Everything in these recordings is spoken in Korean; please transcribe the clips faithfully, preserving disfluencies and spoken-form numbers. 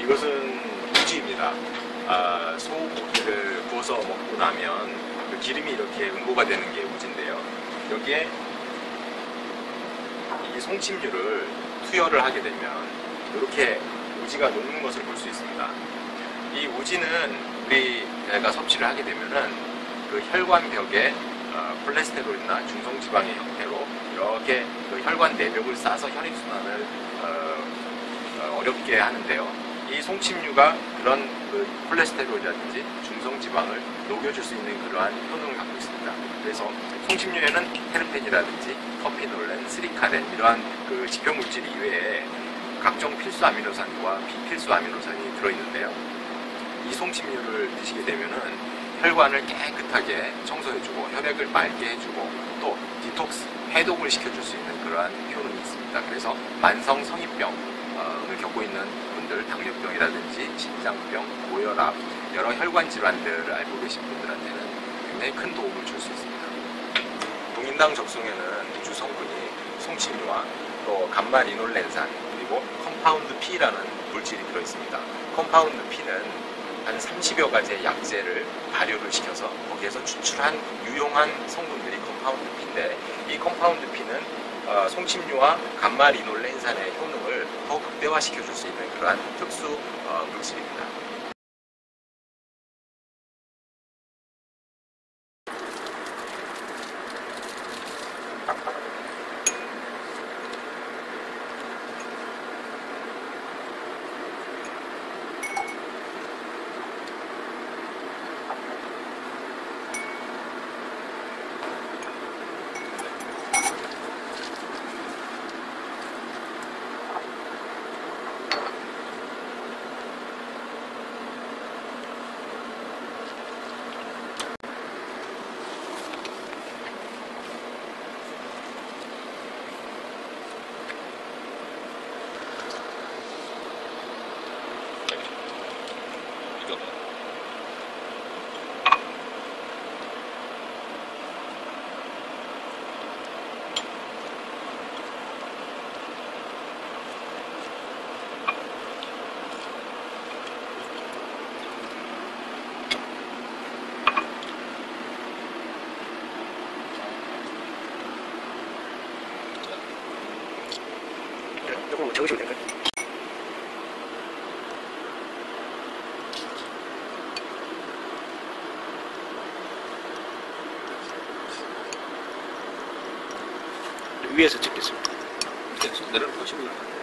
이것은 우지입니다. 아, 소고기를 구워서 먹고 나면 그 기름이 이렇게 응고가 되는 게 우지인데요. 여기에 이 송침류를 투여를 하게 되면 이렇게 우지가 녹는 것을 볼 수 있습니다. 이 우지는 우리가 섭취를 하게 되면은 그 혈관벽에 어, 콜레스테롤이나 중성지방의 형태로 이렇게 그 혈관 내벽을 싸서 혈액순환을 어, 어, 어렵게 하는데요. 이 송침류가 그런 그 콜레스테롤이라든지 중성지방을 녹여줄 수 있는 그러한 효능을 갖고 있습니다. 그래서 송침류에는 테르펜이라든지 커피놀렌, 스리카렌 이러한 그 지표물질 이외에 각종 필수 아미노산과 비필수 아미노산이 들어있는데요. 이 송침류를 드시게 되면은 혈관을 깨끗하게 청소해주고 혈액을 맑게 해주고 또 디톡스, 해독을 시켜줄 수 있는 그러한 효능이 있습니다. 그래서 만성 성인병을 겪고 있는 분들, 당뇨병이라든지 심장병, 고혈압, 여러 혈관 질환들을 앓고 계신 분들한테는 굉장히 큰 도움을 줄 수 있습니다. 동인당 적송에는 주 성분이 송침류와 또 감마리놀렌산 그리고 컴파운드 P라는 물질이 들어있습니다. 컴파운드 P는 한 삼십여 가지의 약재를 발효를 시켜서 거기에서 추출한 유용한 성분들이 컴파운드 P인데 이 컴파운드 P는 어, 송침류와 감마리놀렌산의 효능을 더 극대화시켜 줄 수 있는 그러한 특수 어, 물질입니다. 조금 적으시면 될까요? 위에서 찍겠습니다. 내려보시면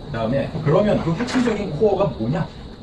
그 다음에 그러면 그 핵심적인 코어가 뭐냐?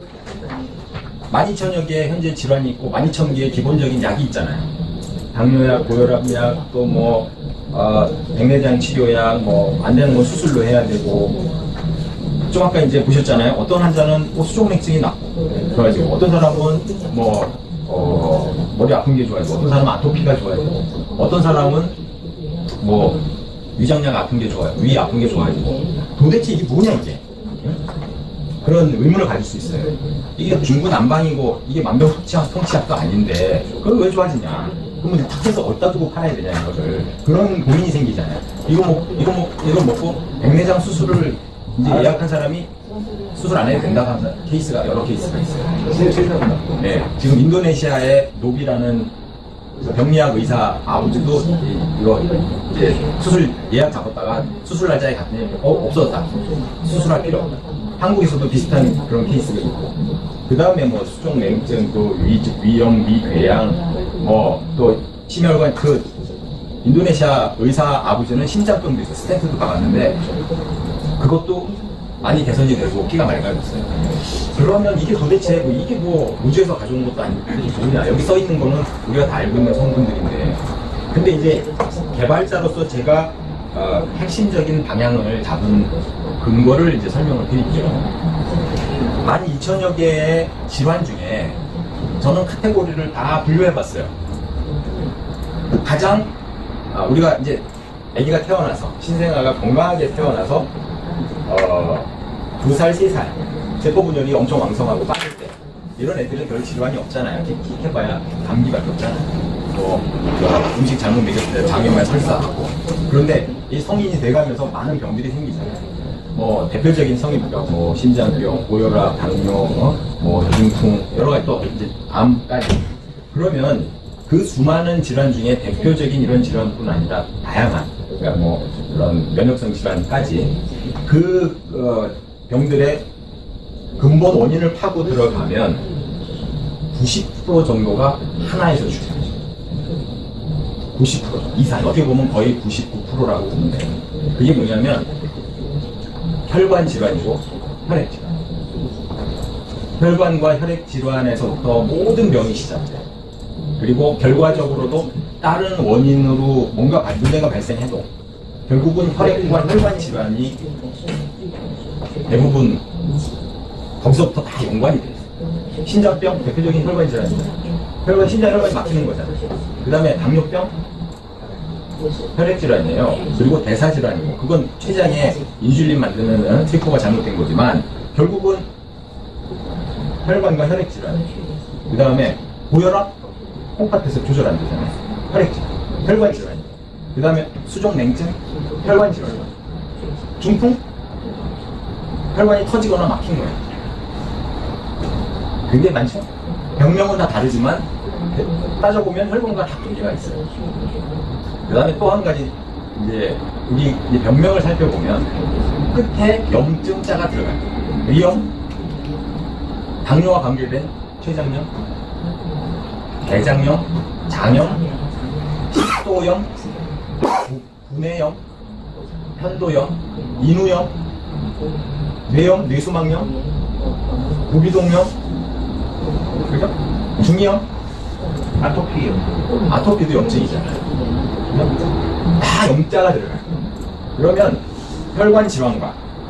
만 이천여 개의 현재 질환이 있고 만 이천 개의 기본적인 약이 있잖아요. 당뇨약, 고혈압약, 또 뭐 어, 백내장 치료약, 뭐 안 되는 건 수술로 해야 되고. 좀 아까 이제 보셨잖아요. 어떤 환자는 뭐 수족냉증이 낫고 좋아지고, 어떤 사람은 뭐 어, 머리 아픈 게 좋아지고, 어떤 사람은 아토피가 좋아지고, 어떤 사람은 뭐 위장약 아픈 게 좋아요, 위 아픈 게 좋아지고. 도대체 이게 뭐냐 이게? 그런 의문을 가질 수 있어요. 이게 중구난방이고 이게 만병통치약도 아닌데 그걸 왜 좋아지냐? 그러면 탁 해서 어디다 두고 팔아야 되냐 이거를. 그런 고민이 생기잖아요. 이거 먹 이거 먹 이거 먹고 백내장 수술을 이제 예약한 사람이 수술 안 해도 된다고 하는 케이스가 여러 케이스가 있어요. 네, 지금 인도네시아의 노비라는 병리학 의사 아버지도 이거 이제 수술 예약 잡았다가 수술 날짜에 갔더니 어 없어졌다. 수술할 필요 없다. 한국에서도 비슷한 그런 케이스가 있고, 그 다음에 뭐 수족 냉증, 또 위, 위염, 위궤양, 뭐 또 심혈관, 그 인도네시아 의사 아버지는 심장병도 있어 스탠트도 박았는데 그것도 많이 개선이 되고 피가 맑아졌어요. 그러면 이게 도대체 뭐 이게 뭐 우주에서 가져온 것도 아니고 뭐냐? 여기 써 있는 거는 우리가 다 알고 있는 성분들인데, 근데 이제 개발자로서 제가 어, 핵심적인 방향을 잡은 근거를 이제 설명을 드릴게요. 만 이천여 개의 질환 중에 저는 카테고리를 다 분류해봤어요. 가장 아, 우리가 이제 아기가 태어나서 신생아가 건강하게 태어나서 어, 두 살, 세 살 세포분열이 엄청 왕성하고 빠질 때 이런 애들은 별 질환이 없잖아요. 킥킥 해봐야 감기밖에 없잖아요. 뭐, 뭐 음식 잘못 먹였을 때 장염에 설사하고. 그런데 이 성인이 돼가면서 많은 병들이 생기잖아요. 뭐 대표적인 성인병, 뭐 심장병, 고혈압, 당뇨, 어? 뭐 중풍 여러 가지, 또 이제 암까지. 그러면 그 수많은 질환 중에 대표적인 이런 질환뿐 아니라 다양한, 그러니까 뭐 그런 면역성 질환까지 그 어, 병들의 근본 원인을 파고 들어가면 구십 퍼센트 정도가 하나에서 출현해요. 구십 퍼센트 이상, 어떻게 보면 거의 구십구 퍼센트라고 보면 돼요. 그게 뭐냐면 혈관 질환이고 혈액 질환. 혈관과 혈액 질환에서부터 모든 병이 시작돼요. 그리고 결과적으로도 다른 원인으로 뭔가 문제가 발생해도 결국은 혈액과 혈관 질환이 대부분 거기서부터 다 연관이 돼요. 신장병 대표적인 혈관 질환입니다. 혈관, 신장 혈관이 막히는 거잖아요. 그 다음에 당뇨병 혈액 질환이에요. 그리고 대사 질환이고, 그건 췌장에 인슐린 만드는 트리코가 잘못된 거지만 결국은 혈관과 혈액 질환. 그 다음에 고혈압 콩팥에서 조절 안 되잖아요. 혈액 질환, 혈관 질환. 그 다음에 수족 냉증, 혈관 질환. 중풍, 혈관이 터지거나 막힌 거예요. 굉장히 많죠? 병명은 다 다르지만 따져보면 혈관과 다 관계가 있어요. 그 다음에 또 한 가지, 이제 우리 이제 병명을 살펴보면 끝에 염증자가 들어가요. 위염, 당뇨와 관계된 췌장염, 대장염, 장염, 식도염, 구내염, 편도염, 인후염, 뇌염, 뇌수막염, 부비동염, 그죠? 중이염, 아토피염. 아토피도 염증이잖아요. 다 염자가 들어가요. 그러면 혈관 질환과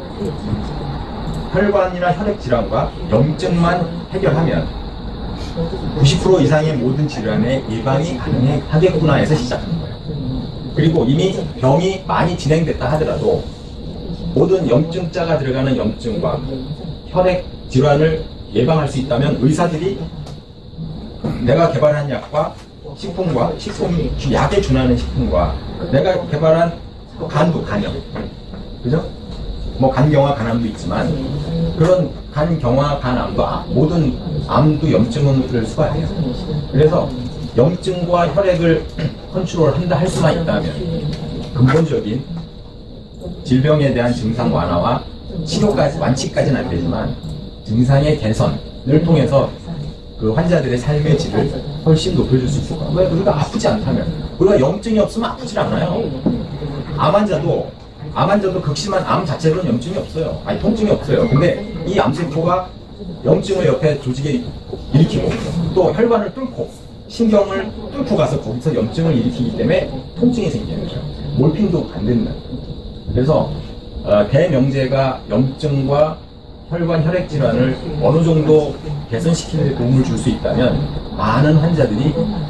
혈관이나 혈액 질환과 염증만 해결하면 구십 퍼센트 이상의 모든 질환의 예방이 가능하겠구나 해서 시작하는 거예요. 그리고 이미 병이 많이 진행됐다 하더라도 모든 염증자가 들어가는 염증과 혈액 질환을 예방할 수 있다면 의사들이 내가 개발한 약과 식품과 식품 약에 준하는 식품과 내가 개발한 또 간도 간염, 그죠? 뭐 간경화 간암도 있지만 그런 간경화 간암도 모든 암도 염증을 수반해요. 그래서 염증과 혈액을 컨트롤한다 할 수만 있다면 근본적인 질병에 대한 증상 완화와 치료까지, 완치까지는 안 되지만 증상의 개선을 통해서 그 환자들의 삶의 질을 훨씬 높여줄 수 있을 거예요. 왜? 우리가 아프지 않다면. 우리가 염증이 없으면 아프질 않아요. 암 환자도 암 환자도 극심한 암 자체로는 염증이 없어요. 아니 통증이 없어요. 근데 이 암세포가 염증을 옆에 조직에 일으키고 또 혈관을 뚫고 신경을 뚫고 가서 거기서 염증을 일으키기 때문에 통증이 생기는 거예요. 몰핀도 안 된다. 그래서 어, 대명제가 염증과 혈관 혈액 질환을 어느 정도 개선시키는 데 도움을 줄 수 있다면 많은 환자들이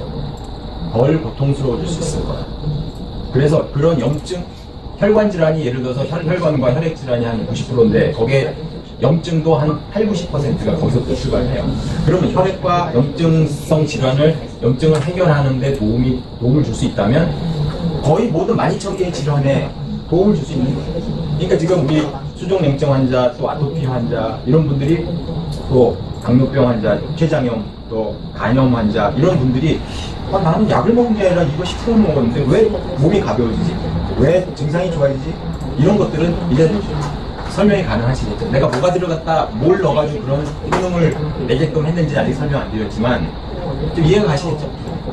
덜 고통스러워질 수 있을 거야. 그래서 그런 염증, 혈관 질환이 예를 들어서 혈, 혈관과 혈액 질환이 한 구십 퍼센트인데 거기에 염증도 한 팔, 구십 퍼센트가 거기서부터 출발해요. 그러면 혈액과 염증성 질환을, 염증을 해결하는 데 도움이, 도움을 줄 수 있다면 거의 모든 만 이천 개의 질환에 도움을 줄 수 있는 거예요. 그러니까 지금 우리 수족냉증 환자, 또 아토피 환자, 이런 분들이 또 당뇨병 환자, 췌장염, 또 간염 환자, 이런 분들이 아, 나는 약을 먹는 게 아니라 이거 식사를 먹었는데 왜 몸이 가벼워지지? 왜 증상이 좋아지지? 이런 것들은 이제 설명이 가능하시겠죠. 내가 뭐가 들어갔다, 뭘 넣어가지고 그런 효능을 내게끔 했는지 아직 설명 안 드렸지만 좀 이해가 가시겠죠?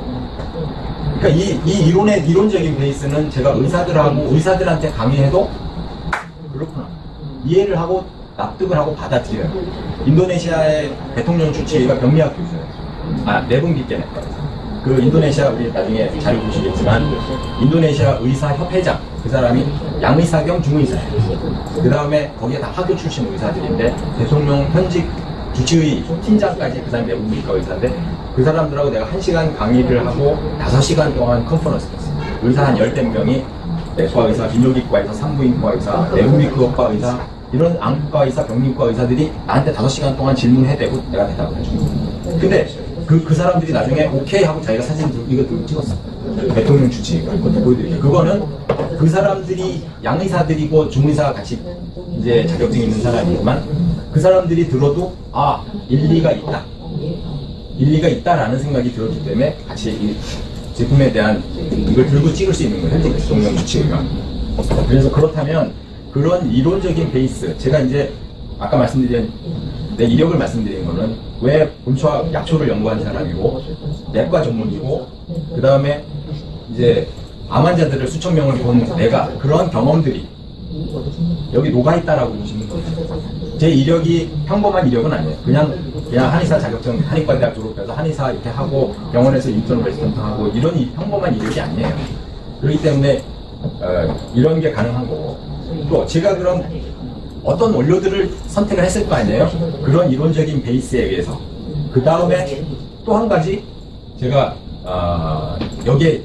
그러니까 이, 이 이론의 이론적인 베이스는 제가 의사들하고 의사들한테 강의해도 그렇구나 이해를 하고 납득을 하고 받아들여요. 인도네시아의 대통령 주치의가 병리학 교수예요. 아, 내분비계내과. 그 인도네시아 우리 나중에 자료 보시겠지만 인도네시아 의사협회장 그 사람이 양의사 겸 중의사예요. 그 다음에 거기에 다 학교 출신 의사들인데 대통령 현직 주치의 팀장까지 그 사람이 내분비과 의사인데 그 사람들하고 내가 한 시간 강의를 하고 다섯 시간 동안 컨퍼런스를 했어요. 의사 한 열댓 명이 내과 의사, 비뇨기과 의사, 산부인과 의사, 내분비과 의사 이런 안과 의사, 병리과 의사들이 나한테 다섯 시간 동안 질문해대고 내가 대답을 해줍니다. 근데 그, 그 사람들이 나중에 오케이 하고 자기가 사진 들고 이거 들고 찍었어. 대통령 주치의가 그것도 보여드릴게요. 그거는 그 사람들이 양의사들이고 중의사가 같이 이제 자격증이 있는 사람이지만 그 사람들이 들어도 아, 일리가 있다. 일리가 있다라는 생각이 들었기 때문에 같이 이 제품에 대한 이걸 들고 찍을 수 있는 거예요. 현직 대통령 주치의가. 그래서 그렇다면 그런 이론적인 베이스, 제가 이제 아까 말씀드린 내 이력을 말씀드린 거는 왜 본초와 약초를 연구한 사람이고 내과 전문이고 그 다음에 이제 암 환자들을 수천 명을 본 내가 그런 경험들이 여기 녹아있다라고 보시면 돼요. 제 이력이 평범한 이력은 아니에요. 그냥 그냥 한의사 자격증 한의과대학 졸업해서 한의사 이렇게 하고 병원에서 인턴 레지던트 하고 이런 이 평범한 이력이 아니에요. 그렇기 때문에 어, 이런 게 가능한 거고 또 제가 그럼 어떤 원료들을 선택을 했을 거 아니에요? 그런 이론적인 베이스에 의해서. 그 다음에 또 한 가지 제가 어, 여기에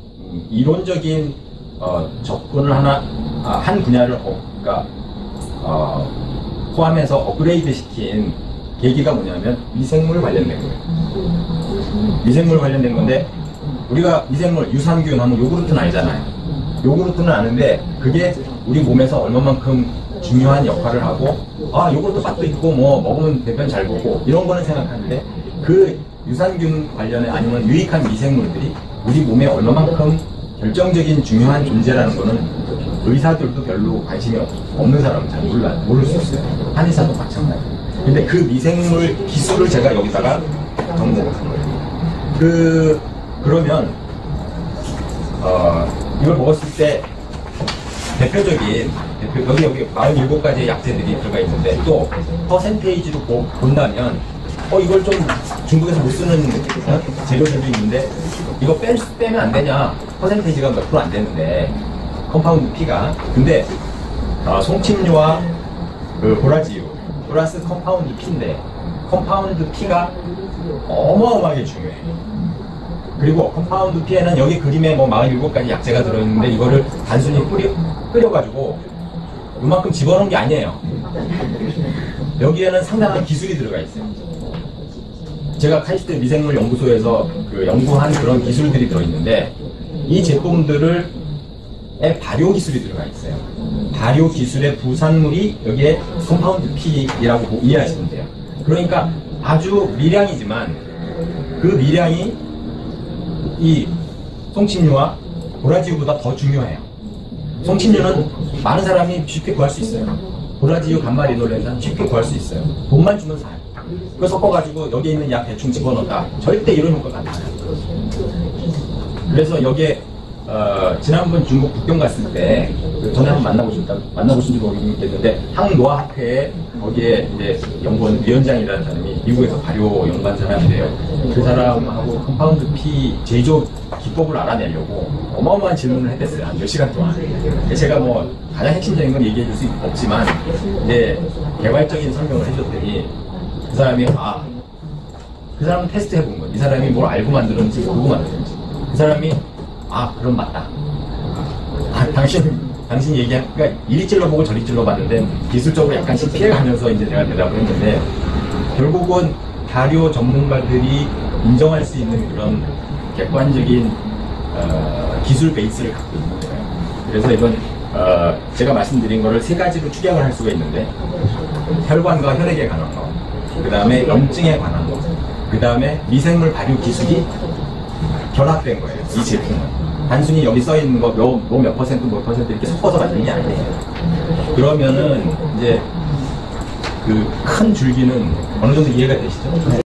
이론적인 어, 접근을 하나 아, 한 분야를 어, 그러니까, 어, 포함해서 업그레이드 시킨 계기가 뭐냐면 미생물 관련된 거예요. 미생물 관련된 건데 우리가 미생물 유산균 하면 요구르트는 알잖아요. 요구르트는 아는데 그게 우리 몸에서 얼마만큼 중요한 역할을 하고 아 요거트 맛도 있고 뭐 먹으면 배변 잘 보고 이런 거는 생각하는데 그 유산균 관련해 아니면 유익한 미생물들이 우리 몸에 얼마만큼 결정적인 중요한 존재라는 거는 의사들도 별로 관심이 없는 사람은 잘 몰라 모를 수 있어요. 한의사도 마찬가지. 근데 그 미생물 기술을 제가 여기다가 접목을 한 거예요. 그 그러면 어 이걸 먹었을 때 대표적인 대표, 여기 여기 사십칠 가지의 약재들이 들어가 있는데 또 퍼센테이지로 보, 본다면 어 이걸 좀 중국에서 못 쓰는 어? 재료들도 있는데 이거 빼, 빼면 안 되냐 퍼센테이지가 몇 프로 안 되는데 컴파운드 P가 근데 어, 송침류와 그 보라지유 플러스 컴파운드 P인데 컴파운드 P가 어마어마하게 중요해. 그리고 컴파운드 P에는 여기 그림에 뭐 사십칠 가지 약재가 들어있는데 이거를 단순히 끓여, 끓여가지고 이만큼 집어넣은 게 아니에요. 여기에는 상당한 기술이 들어가 있어요. 제가 카이스트 미생물 연구소에서 그 연구한 그런 기술들이 들어있는데 이 제품들을 에 발효 기술이 들어가 있어요. 발효 기술의 부산물이 여기에 컴파운드 P라고 이해하시면 돼요. 그러니까 아주 미량이지만 그 미량이 이 송침류와 보라지유보다 더 중요해요. 송침류는 많은 사람이 쉽게 구할 수 있어요. 보라지유 감마리놀렌산 쉽게 구할 수 있어요. 돈만 주면 사요. 그거 섞어가지고 여기에 있는 약 대충 집어넣었다. 절대 이런 효과가 안 나요. 그래서 여기에 어, 지난번 중국 북경 갔을 때, 그 전에 한번 만나보셨다, 만나보신지 모르겠는데, 항노화학회에 거기에 이제 연구원 위원장이라는 사람이 미국에서 발효 연구한 사람인데요. 그 사람하고 컴파운드 P 제조 기법을 알아내려고 어마어마한 질문을 했댔어요. 한 몇 시간 동안. 제가 뭐 가장 핵심적인 건 얘기해 줄 수 없지만, 이제 개괄적인 설명을 해줬더니, 그 사람이, 아, 그 사람은 테스트 해본 거예요. 이 사람이 뭘 알고 만들었는지 모르고 만들었는지. 그 사람이 아 그럼 맞다. 아, 당신 당신 얘기한 그러니까 이리 찔러보고 저리 찔러봤는데 기술적으로 약간씩 피해가면서 이제 제가 대답을 했는데 결국은 발효 전문가들이 인정할 수 있는 그런 객관적인 어, 기술 베이스를 갖고 있는 거예요. 그래서 이건 어, 제가 말씀드린 거를 세 가지로 축약을 할 수가 있는데 혈관과 혈액에 관한 거, 그 다음에 염증에 관한 거, 그 다음에 미생물 발효 기술이 결합된 거예요. 이 제품은. 단순히 여기 써 있는 거, 뭐 몇 퍼센트, 몇 퍼센트 이렇게 섞어서 만든 게 아니에요. 그러면은, 이제, 그 큰 줄기는 어느 정도 이해가 되시죠?